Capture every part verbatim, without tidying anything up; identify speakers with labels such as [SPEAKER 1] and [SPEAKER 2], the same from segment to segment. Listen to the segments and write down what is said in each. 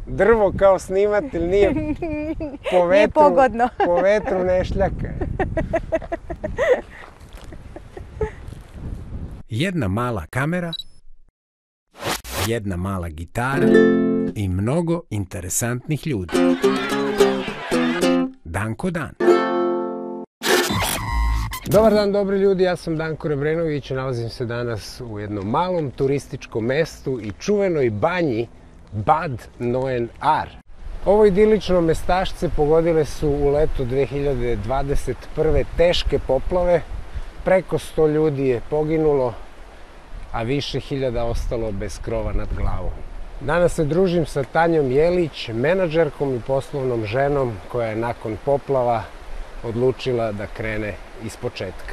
[SPEAKER 1] Drvo kao snimatelj nije po vetru,
[SPEAKER 2] nije pogodno.
[SPEAKER 1] Po vetru ne šljaka.
[SPEAKER 3] Jedna mala kamera, jedna mala gitara i mnogo interesantnih ljudi. Danko Dan.
[SPEAKER 1] Dobar dan, dobri ljudi, ja sam Danko Rebrenović, nalazim se danas u jednom malom turističkom mestu i čuvenoj banji Bad Neuenahr. Ovo idilično mestašce pogodile su u leto dve hiljade dvadeset prve teške poplave. Preko sto ljudi je poginulo, a više hiljada ostalo bez krova nad glavom. Danas se družim sa Tanjom Jelić, menadžerkom i poslovnom ženom koja je nakon poplava odlučila da krene ispočetka.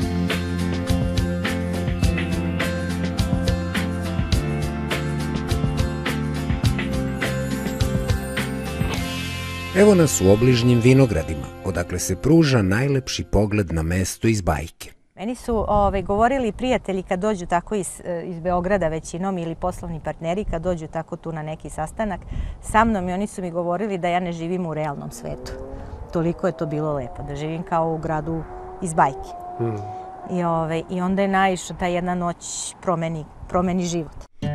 [SPEAKER 3] Evo nas u obližnjim vinogradima, odakle se pruža najlepši pogled na mesto iz bajke.
[SPEAKER 2] Meni su ove, govorili prijatelji kad dođu tako iz, iz Beograda većinom ili poslovni partneri kad dođu tako tu na neki sastanak sa mnom i oni su mi govorili da ja ne živim u realnom svetu. Toliko je to bilo lepo, da živim kao u gradu iz bajke. Hmm. I, ove, I onda je naišla ta jedna noć promeni, promeni život.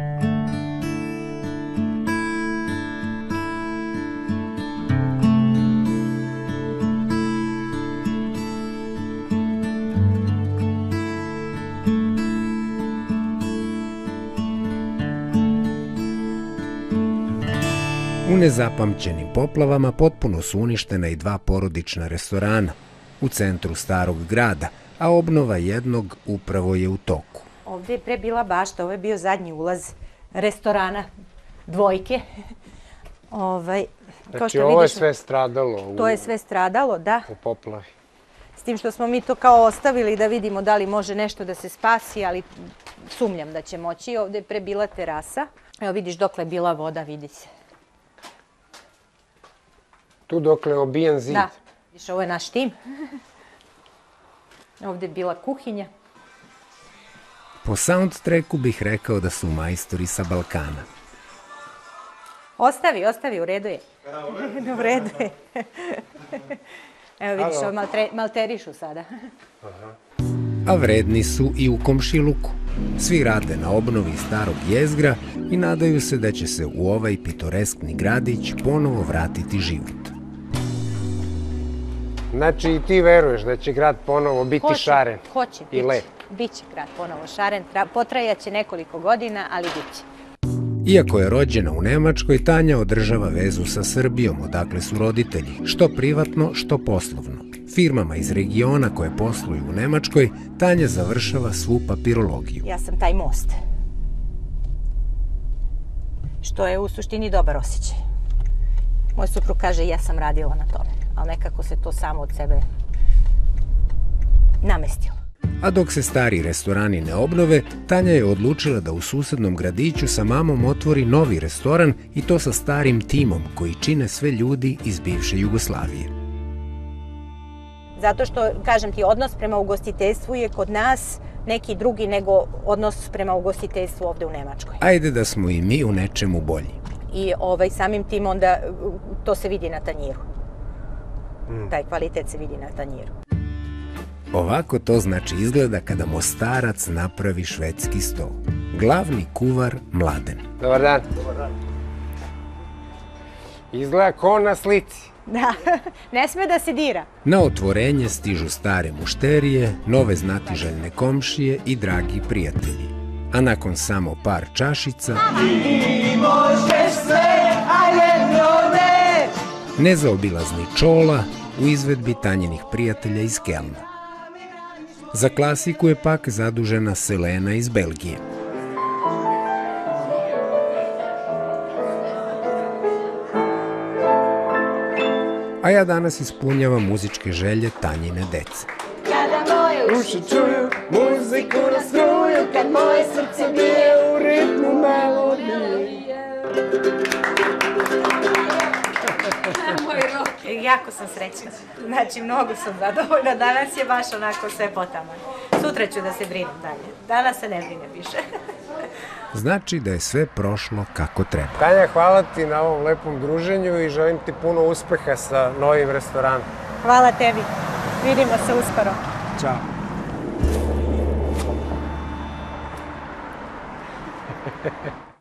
[SPEAKER 3] U nezapamćenim poplavama potpuno su uništena i dva porodična restorana u centru starog grada, a obnova jednog upravo je u toku.
[SPEAKER 2] Ovdje je pre bila bašta, ovo je bio zadnji ulaz restorana dvojke. Ovaj,
[SPEAKER 1] znači ovo je sve stradalo?
[SPEAKER 2] To je sve stradalo, da.
[SPEAKER 1] U poplavi.
[SPEAKER 2] S tim što smo mi to kao ostavili da vidimo da li može nešto da se spasi, ali sumnjam da će moći. Ovdje je pre bila terasa. Evo vidiš dokle je bila voda, vidi se.
[SPEAKER 1] Tu dokle je obijen zid.
[SPEAKER 2] Da, viš, ovo je naš tim. Ovdje je bila kuhinja.
[SPEAKER 3] Po soundtracku bih rekao da su majstori sa Balkana.
[SPEAKER 2] Ostavi, ostavi, u redu je. U redu je. Evo vidiš, ovo malterišu sada.
[SPEAKER 3] A vredni su i u komšiluku. Svi rade na obnovi starog jezgra i nadaju se da će se u ovaj pitoreskni gradić ponovo vratiti život.
[SPEAKER 1] Znači i ti veruješ da će grad ponovo biti
[SPEAKER 2] hoće,
[SPEAKER 1] šaren
[SPEAKER 2] hoće,
[SPEAKER 1] i lep?
[SPEAKER 2] Biće grad ponovo šaren, potrajaće nekoliko godina, ali biće.
[SPEAKER 3] Iako je rođena u Nemačkoj, Tanja održava vezu sa Srbijom, odakle su roditelji, što privatno, što poslovno. Firmama iz regiona koje posluju u Nemačkoj, Tanja završava svu papirologiju.
[SPEAKER 2] Ja sam taj most. Što je u suštini dobar osjećaj. Moj suprug kaže ja sam radila na tome, ali nekako se to samo od sebe namestilo.
[SPEAKER 3] A dok se stari restorani ne obnove, Tanja je odlučila da u susednom gradiću sa mamom otvori novi restoran i to sa starim timom koji čine sve ljudi iz bivše Jugoslavije.
[SPEAKER 2] Zato što, kažem ti, odnos prema ugostiteljstvu je kod nas neki drugi nego odnos prema ugostiteljstvu ovde u Nemačkoj.
[SPEAKER 3] Ajde da smo i mi u nečemu bolji.
[SPEAKER 2] I ovaj, samim tim onda to se vidi na tanjiru. Mm. Taj kvalitet se vidi na tanjiru.
[SPEAKER 3] Ovako to znači izgleda kada Mostarac napravi švedski sto. Glavni kuvar Mladen.
[SPEAKER 1] Dobar dan. Dobar dan. Izgleda ko na slici.
[SPEAKER 2] Da, ne sme da se dira.
[SPEAKER 3] Na otvorenje stižu stare mušterije, nove znatiželjne komšije i dragi prijatelji. A nakon samo par čašica... Ti možeš sve, a jedno ne! Nezaobilazni Čola u izvedbi Tanjinih prijatelja iz Kelna. Za klasiku je pak zadužena Selena iz Belgije. A ja danas ispunjavam muzičke želje Tanjine dece.
[SPEAKER 4] Kada moje uši čuju muziku na struju, kad moje srce bije u ritmu melodije.
[SPEAKER 2] Moj rok. Jako sam srećna. Znači, mnogo sam zadovoljna. Danas je baš onako sve potaman. Sutra ću da se brinem dalje. Danas se ne brinem više.
[SPEAKER 3] znači da je sve prošlo kako treba.
[SPEAKER 1] Tanja, hvala ti na ovom lepom druženju i želim ti puno uspeha sa novim restoranom.
[SPEAKER 2] Hvala tebi. Vidimo se uskoro.
[SPEAKER 1] Ćao.